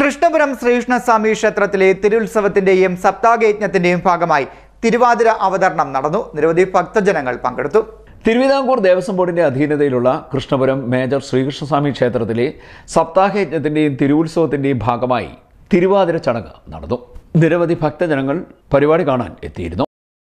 കൃഷ്ണപുരം ശ്രീകൃഷ്ണസ്വാമി ക്ഷേത്രത്തിലെ തിരുത്സവത്തിന്റെയും സപ്താഹയജ്ഞത്തിന്റെയും ഭാഗമായി തിരുവാതിര അവതരണം നടന്നു. നിരവധി ഭക്തജനങ്ങൾ പങ്കെടുത്തു. തിരുവിതാംകൂർ ദേവസ്വം ബോർഡിന്റെ അധീനതയിലുള്ള കൃഷ്ണപുരം മേജർ ശ്രീകൃഷ്ണസ്വാമി ക്ഷേത്രത്തിലെ സപ്താഹയജ്ഞത്തിന്റെയും തിരുവുത്സവത്തിന്റെയും ഭാഗമായി തിരുവാതിര ചടങ്ങ് നടന്നു. നിരവധി ഭക്തജനങ്ങൾ പരിപാടി കാണാൻ എത്തിയിരുന്നു.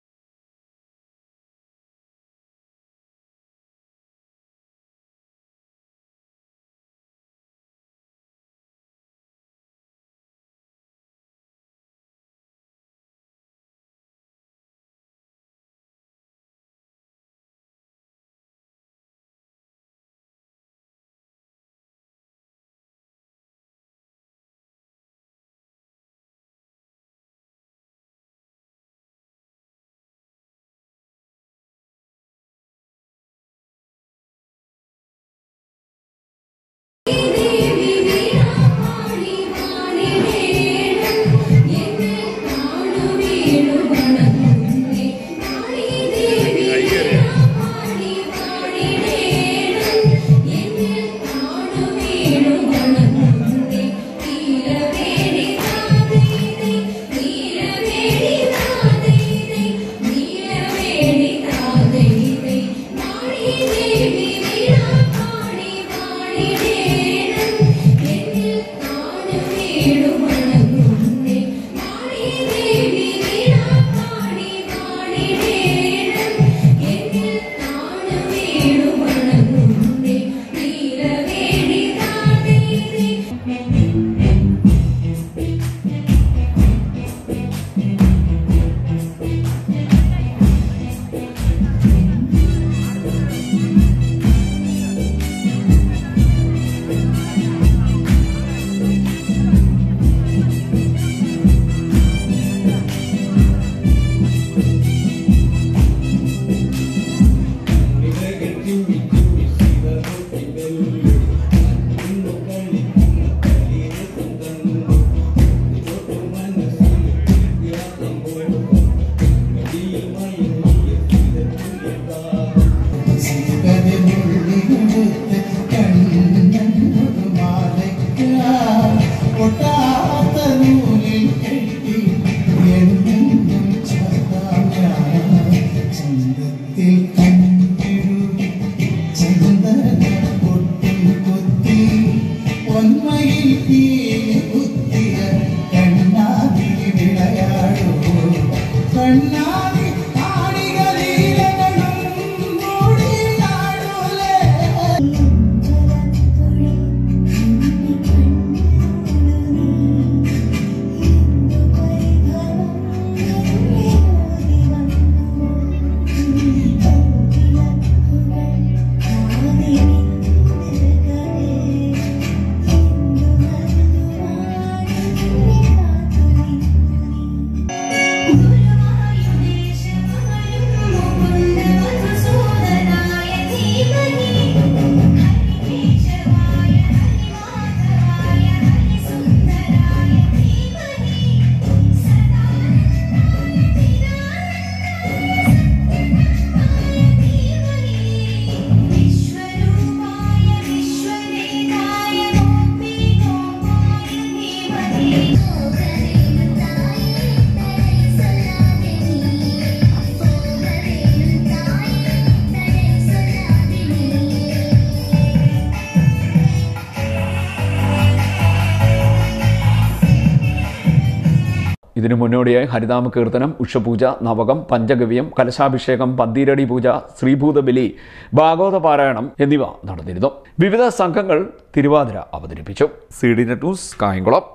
ഇതിനു മുന്നോടിയായി ഹരിനാമ കീർത്തനം, ഉഷപൂജ, നവകം, പഞ്ചഗവ്യം, കലശാഭിഷേകം, പന്തീരടി പൂജ, ശ്രീഭൂതബലി, ഭാഗവത പാരായണം എന്നിവ നടന്നിരുന്നു. വിവിധ സംഘങ്ങൾ തിരുവാതിര അവതരിപ്പിച്ചു. CDNet news, Kayamkulam.